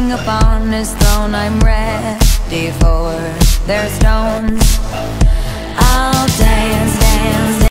king upon his throne. I'm ready for their stones. I'll